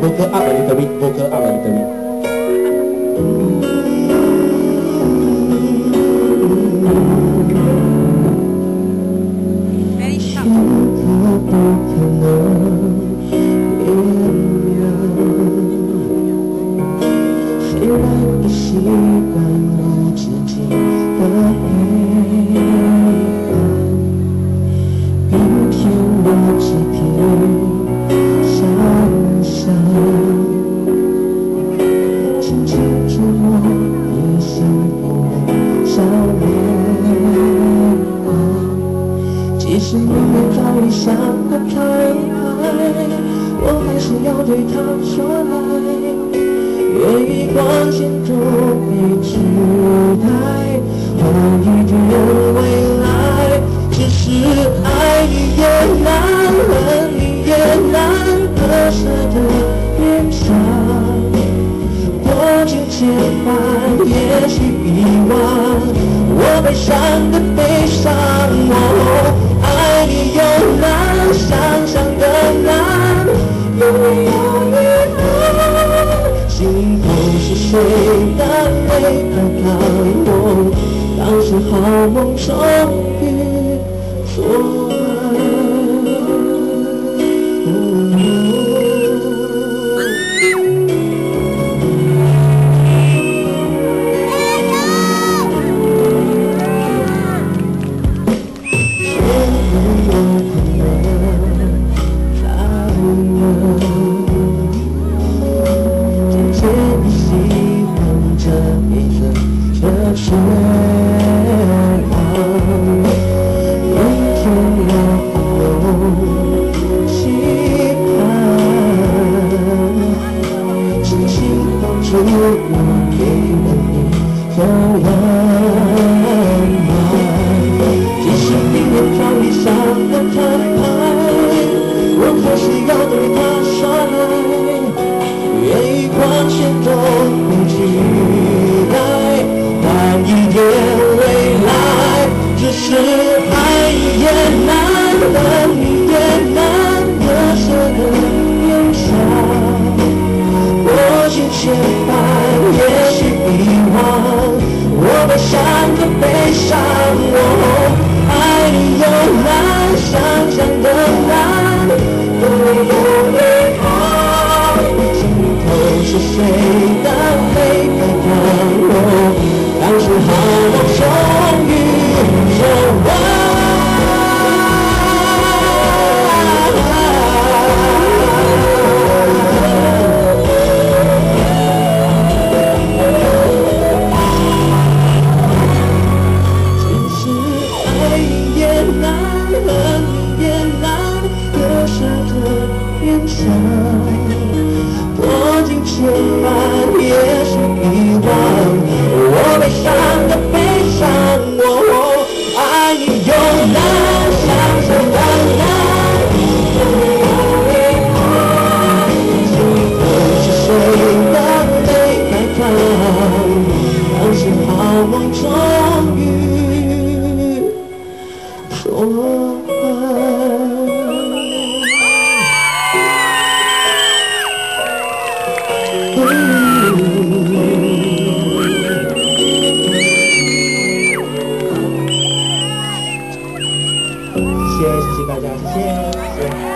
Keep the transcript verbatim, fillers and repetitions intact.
vocal up a little bit, vocal up a little bit. Very sharp. 即使明明早已想得开，我还是要对他说来，愿意光线中被取代，换一点未来。只是爱你也难，恨你也难，割舍的勉强，多情千万，也许遗忘，我悲伤的悲伤。哦，爱你又难，想象的难，有没有遗憾？心头是谁的泪在淌？我当时好梦终于做完。绝望，明天我不期盼，轻轻抱住我，给了你的温暖。即使明天早已想得开，我还是要对他说来，愿意光线中被取代。一点未来，只是爱你也难，恨你也难，割舍的勉强，过尽千帆，也许遗忘，我悲伤的悲伤。我爱你又难，想象的难，有没有遗憾？尽头是谁的泪在淌？我当时好梦终于做完，只是爱你也难，恨你也难，割舍的勉强，多情千万，也是遗忘。我悲伤的悲伤，我爱你又难，想象的难，有没有遗憾？心头是谁的泪在淌？当时好梦终于说完。 谢谢大家，谢谢。